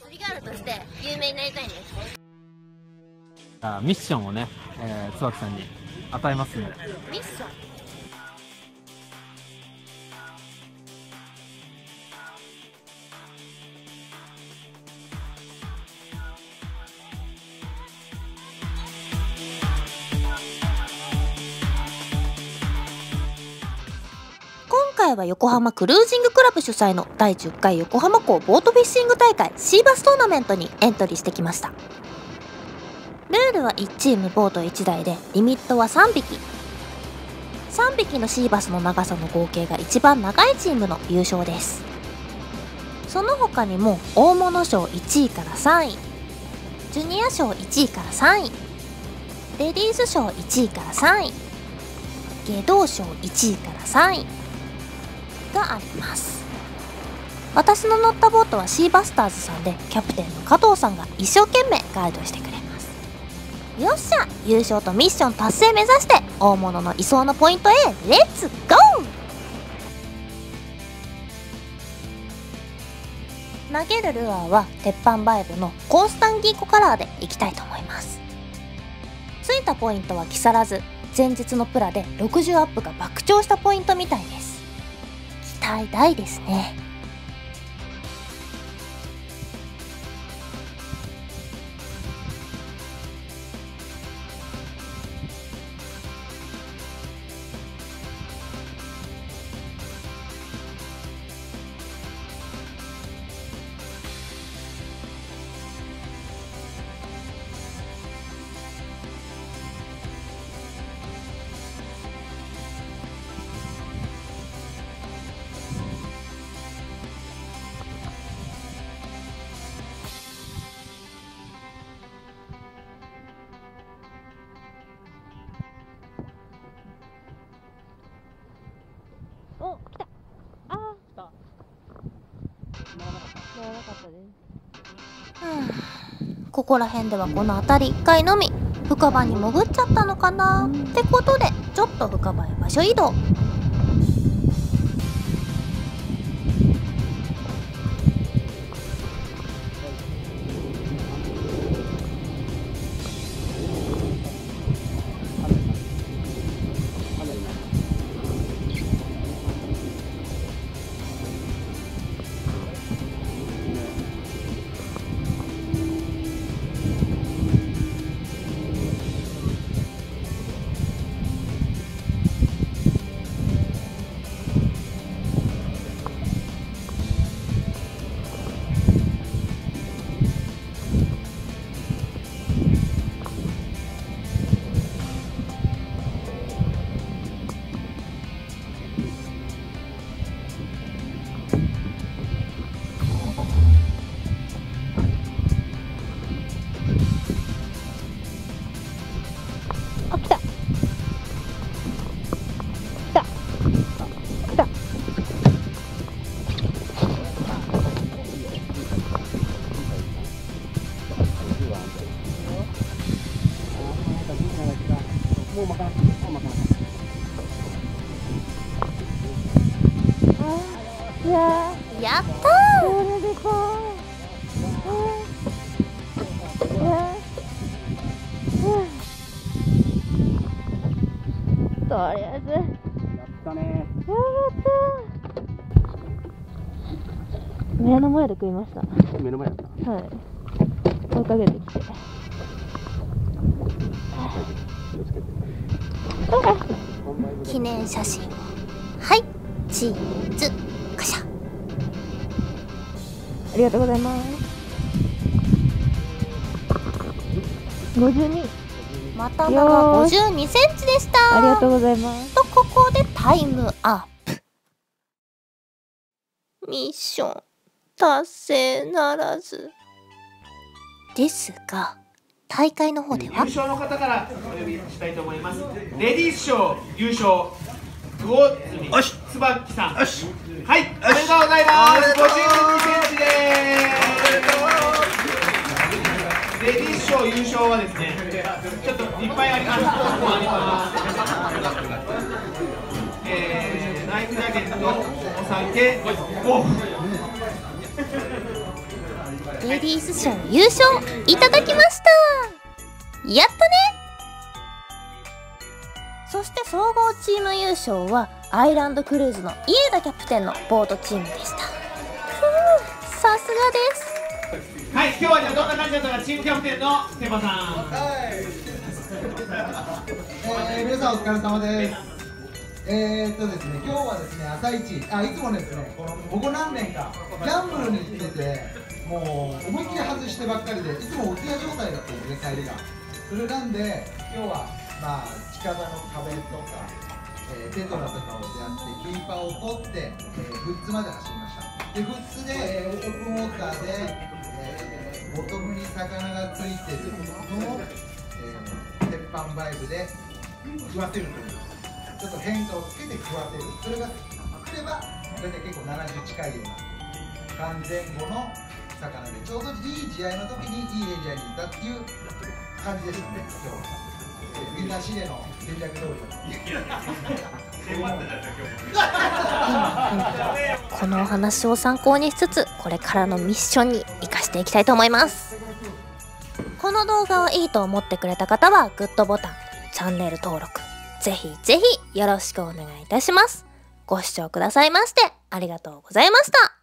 釣りガールとして有名になりたいんです。 ミッションをね、椿さんに与えますんで。 ミッション。今回は横浜クルージングクラブ主催の第10回横浜港ボートフィッシング大会シーバストーナメントにエントリーしてきました。ルールは1チームボート1台でリミットは3匹。3匹のシーバスの長さの合計が一番長いチームの優勝です。その他にも大物賞1位から3位、ジュニア賞1位から3位、レディース賞1位から3位、下道賞1位から3位があります。私の乗ったボートはシーバスターズさんで、キャプテンの加藤さんが一生懸命ガイドしてくれます。よっしゃ、優勝とミッション達成目指して大物のいそうなポイントへレッツゴー。投げるルアーは鉄板バイブのコンスタンギーコカラーでいきたいと思います。ついたポイントは木更津、前日のプラで60アップが爆釣したポイントみたいです。期待大ですね。お、来た。あー、来た。回らなかったです。ここら辺ではこの辺り1回のみ。深場に潜っちゃったのかなってことで、ちょっと深場へ場所移動。やったー。とりあえずやったね。やったー。目の前で食いました。 目の前だった。 はい。追いかけてきて。記念写真。はい、チーズ。カシャ。ありがとうございます。52。またまが52センチでした。ありがとうございます。と、ここでタイムアップ。ミッション達成ならず。ですが、大会の方では優勝の方からお呼びしたいと思います。レディース賞優勝、魚住椿さん。はい、おめでとうございます。52センチです。レディース賞優勝はですね、ちょっといっぱいあります。ナイフナゲット、お酒、ゴー。 レディース賞優勝いただきました。やったね。そして総合チーム優勝はアイランドクルーズの家田キャプテンのボートチームでした。さすがです。 はい、今日はじゃあどんな感じだったか、チームキャプテンのセバさん。 皆さんお疲れ様です。ですね、今日はですね、朝一、いつもですね、ここ何年かギャンブルに行ってて、もう思いっきり外してばっかりで、いつもお通夜状態だったんですね、帰りが。それなんで、今日はまあ近場の壁とか、テトラとかをやってキーパーを取って、富津まで走りました。で、富津で、オープンウォーターで、ボトムに魚がついてるのを、鉄板バイブで食わせるという、ちょっと変化をつけて食わせる、それが来れば大体結構70近いような完全後の魚で、ちょうどいい試合の時にいいエリアにいたっていう感じでしたね、今日は。みんなシネの戦略通りこのお話を参考にしつつ、これからのミッションに生かしていきたいと思います。この動画をいいと思ってくれた方はグッドボタン、チャンネル登録ぜひぜひよろしくお願いいたします。ご視聴くださいましてありがとうございました。